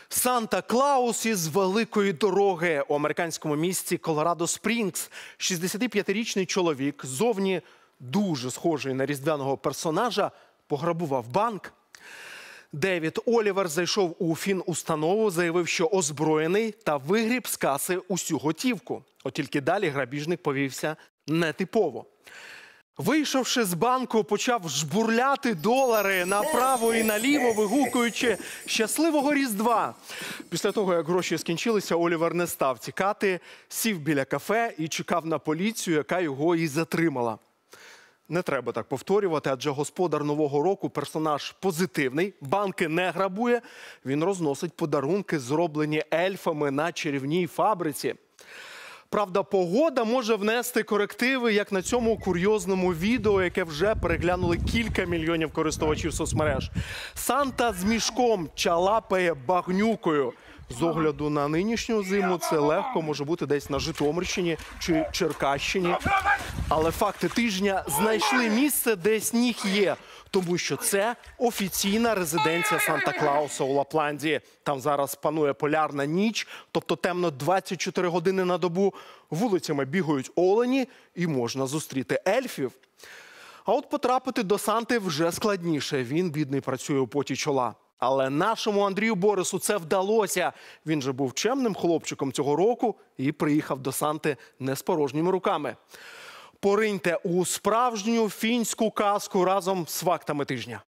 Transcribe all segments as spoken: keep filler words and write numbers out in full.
Санта-Клаус із великої дороги. У американському місті Колорадо-Спрінгс шістдесятип'ятирічний чоловік, зовні дуже схожий на різдвяного персонажа, пограбував банк. Девід Олівер зайшов у фінустанову, заявив, що озброєний, та вигріб з каси усю готівку. От тільки далі грабіжник повівся нетипово. Вийшовши з банку, почав жбурляти долари направо і наліво, вигукуючи «Щасливого Різдва!». Після того, як гроші скінчилися, Олівер не став тікати, сів біля кафе і чекав на поліцію, яка його і затримала. Не треба так повторювати, адже господар Нового року – персонаж позитивний, банки не грабує, він розносить подарунки, зроблені ельфами на чарівній фабриці. Правда, погода може внести корективи, як на цьому курйозному відео, яке вже переглянули кілька мільйонів користувачів соцмереж. Санта з мішком чалапає багнюкою. З огляду на нинішню зиму це легко може бути десь на Житомирщині чи Черкащині. Але факти тижня знайшли місце, де сніг є. Тому що це офіційна резиденція Санта-Клауса у Лапландії. Там зараз панує полярна ніч, тобто темно двадцять чотири години на добу. Вулицями бігають олені і можна зустріти ельфів. А от потрапити до Санти вже складніше. Він, бідний, працює у поті чола. Але нашому Андрію Борису це вдалося. Він же був чемним хлопчиком цього року і приїхав до Санти не з порожніми руками. Пориньте у справжню фінську казку разом з фактами тижня.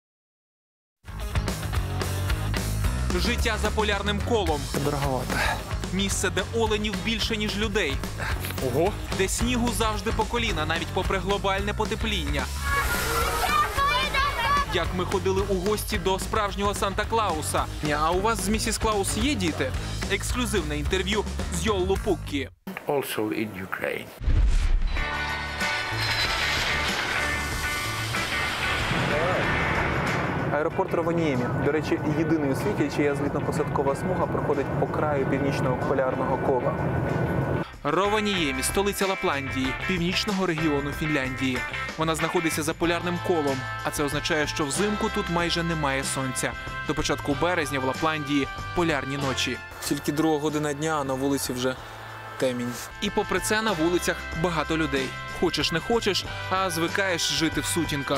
Життя за полярним колом. Дороговато. Місце, де оленів більше, ніж людей. Ого. Де снігу завжди по коліна, навіть попри глобальне потепління. Як ми ходили у гості до справжнього Санта-Клауса. А у вас з місіс Клаус є діти? Ексклюзивне інтерв'ю з Йоллу Пуккі. Also in Ukraine. Аеропорт Рованіємі, до речі, єдиний у світі, чия злітно-посадкова смуга проходить по краю північного полярного кола. Рованіємі – столиця Лапландії, північного регіону Фінляндії. Вона знаходиться за полярним колом, а це означає, що взимку тут майже немає сонця. До початку березня в Лапландії полярні ночі. Тільки друга година дня, а на вулиці вже темінь. І попри це на вулицях багато людей. Хочеш не хочеш, а звикаєш жити в сутінках.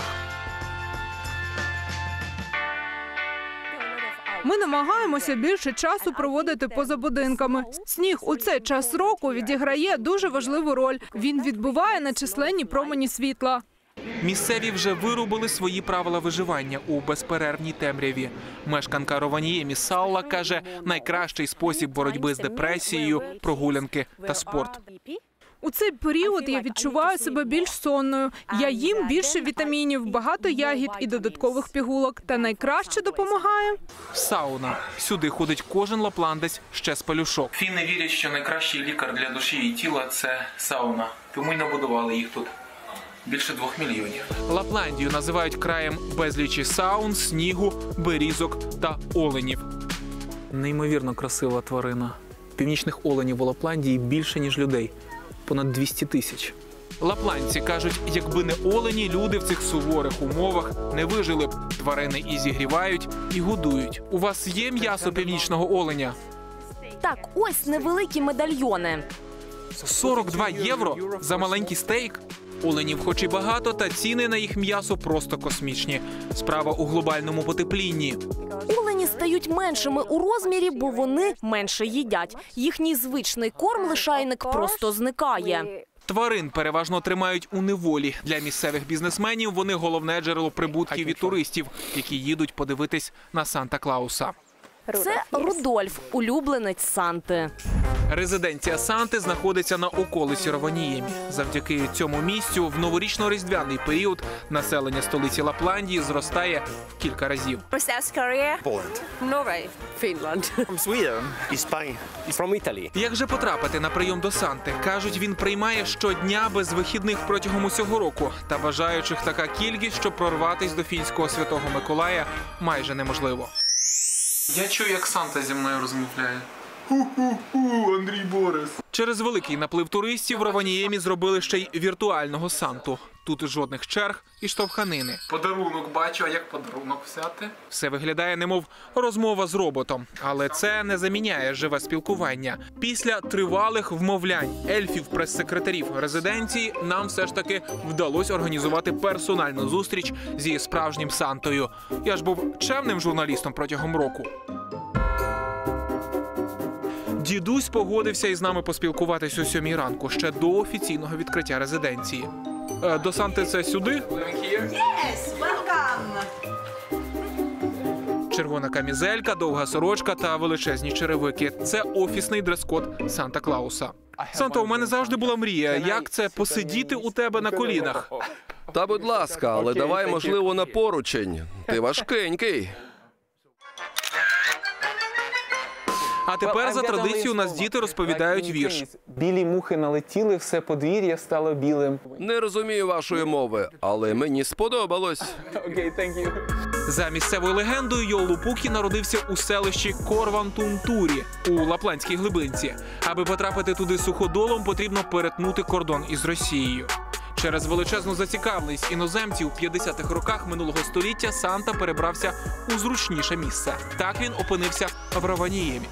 Ми намагаємося більше часу проводити поза будинками. Сніг у цей час року відіграє дуже важливу роль. Він відбиває на численні промені світла. Місцеві вже виробили свої правила виживання у безперервній темряві. Мешканка Рованіємі Салла каже, найкращий спосіб боротьби з депресією – прогулянки та спорт. У цей період я відчуваю себе більш сонною. Я їм більше вітамінів, багато ягід і додаткових пігулок. Та найкраще допомагає сауна. Сюди ходить кожен лапландець ще з пелюшок. Фіни вірять, що найкращий лікар для душі і тіла – це сауна. Тому й набудували їх тут. Більше двох мільйонів. Лапландію називають краєм безлічі саун, снігу, берізок та оленів. Неймовірно красива тварина. Північних оленів у Лапландії більше, ніж людей. Понад двісті тисяч. Лапландці кажуть, якби не олені, люди в цих суворих умовах не вижили б. Тварини і зігрівають, і годують. У вас є м'ясо північного оленя? Так, ось невеликі медальйони. сорок два євро за маленький стейк? Оленів хоч і багато, та ціни на їх м'ясо просто космічні. Справа у глобальному потеплінні. Олені стають меншими у розмірі, бо вони менше їдять. Їхній звичний корм лишайник просто зникає. Тварин переважно тримають у неволі. Для місцевих бізнесменів вони головне джерело прибутків від туристів, які їдуть подивитись на Санта-Клауса. Це Рудольф, улюбленець Санти. Резиденція Санти знаходиться на околиці Рованіємі. Завдяки цьому місцю в новорічно-різдвяний період населення столиці Лапландії зростає в кілька разів. Як же потрапити на прийом до Санти? Кажуть, він приймає щодня без вихідних протягом усього року. Та бажаючих така кількість, що прорватись до фінського Святого Миколая майже неможливо. Я чую, як Санта зі мною розмовляє. Андрій Борис. Через великий наплив туристів в Рованіємі зробили ще й віртуального Санту. Тут жодних черг і штовханини. Подарунок бачу, а як подарунок взяти? Все виглядає, немов розмова з роботом. Але це не заміняє живе спілкування. Після тривалих вмовлянь ельфів, прес-секретарів резиденції нам все ж таки вдалося організувати персональну зустріч зі справжнім Сантою. Я ж був чемним журналістом протягом року. Дідусь погодився із нами поспілкуватись о сьомій ранку, ще до офіційного відкриття резиденції. Е, До Санти це сюди? Yes, welcome. Червона камізелька, довга сорочка та величезні черевики. Це офісний дрес-код Санта-Клауса. Санта, у мене завжди була мрія. Як це посидіти у тебе на колінах? Та будь ласка, але давай, можливо, на поручень. Ти важкенький. А тепер за традицією у нас діти розповідають вірш. Білі мухи налетіли, все подвір'я стало білим. Не розумію вашої мови, але мені сподобалось. Окей, thank you. За місцевою легендою, Йолупукі народився у селищі Корвантунтурі у Лапландській глибинці. Аби потрапити туди суходолом, потрібно перетнути кордон із Росією. Через величезну зацікавленість іноземців у п'ятдесятих роках минулого століття Санта перебрався у зручніше місце. Так він опинився в Рованіємі.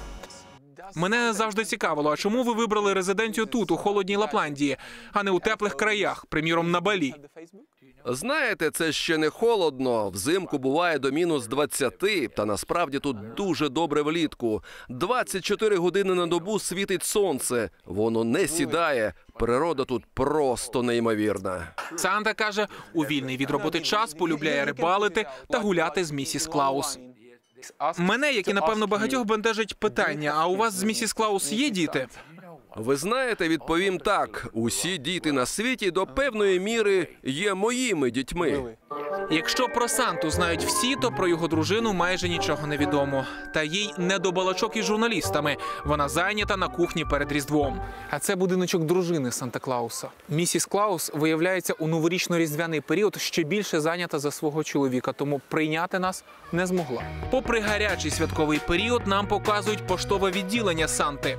Мене завжди цікавило, а чому ви вибрали резиденцію тут, у холодній Лапландії, а не у теплих краях, приміром на Балі? Знаєте, це ще не холодно. Взимку буває до мінус двадцяти, та насправді тут дуже добре влітку. двадцять чотири години на добу світить сонце. Воно не сідає. Природа тут просто неймовірна. Санта каже, у вільний від роботи час полюбляє рибалити та гуляти з місіс Клаус. Мене, як і, напевно, багатьох, бентежить питання, а у вас з місіс Клаус є діти? Ви знаєте, відповім так. Усі діти на світі до певної міри є моїми дітьми. Якщо про Санту знають всі, то про його дружину майже нічого не відомо. Та їй не до балачок із журналістами. Вона зайнята на кухні перед Різдвом. А це будиночок дружини Санта-Клауса. Місіс Клаус, виявляється, у новорічно-різдвяний період ще більше зайнята за свого чоловіка, тому прийняти нас не змогла. Попри гарячий святковий період, нам показують поштове відділення Санти.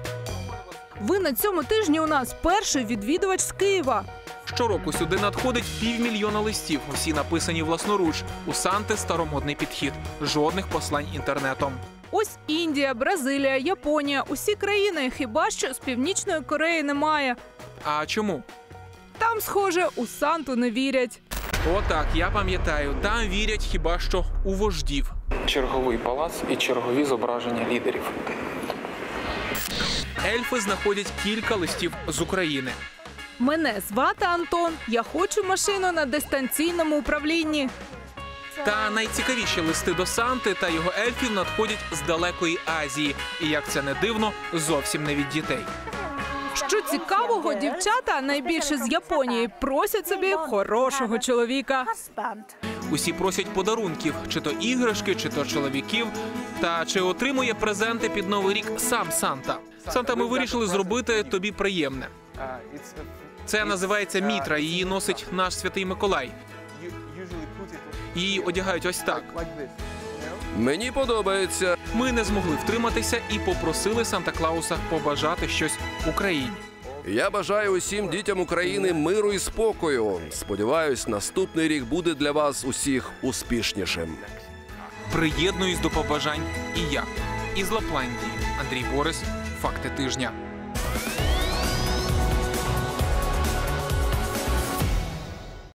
Ви на цьому тижні у нас перший відвідувач з Києва. Щороку сюди надходить півмільйона листів, усі написані власноруч. У Санти старомодний підхід. Жодних послань інтернетом. Ось Індія, Бразилія, Японія – усі країни, хіба що з Північної Кореї немає. А чому? Там, схоже, у Санту не вірять. Отак, я пам'ятаю, там вірять хіба що у вождів. Черговий палац і чергові зображення лідерів. Ельфи знаходять кілька листів з України. Мене звати Антон, я хочу машину на дистанційному управлінні. Та найцікавіші листи до Санти та його ельфів надходять з далекої Азії. І, як це не дивно, зовсім не від дітей. Що цікавого, дівчата, найбільше з Японії, просять собі хорошого чоловіка. Усі просять подарунків, чи то іграшки, чи то чоловіків. Та чи отримує презенти під Новий рік сам Санта? Санта, ми вирішили зробити тобі приємне. Це називається мітра, її носить наш Святий Миколай. Її одягають ось так. Мені подобається. Ми не змогли втриматися і попросили Санта-Клауса побажати щось Україні. Я бажаю усім дітям України миру і спокою. Сподіваюсь, наступний рік буде для вас усіх успішнішим. Приєднуюсь до побажань і я. Із Лапландії. Андрій Борис. Факти тижня.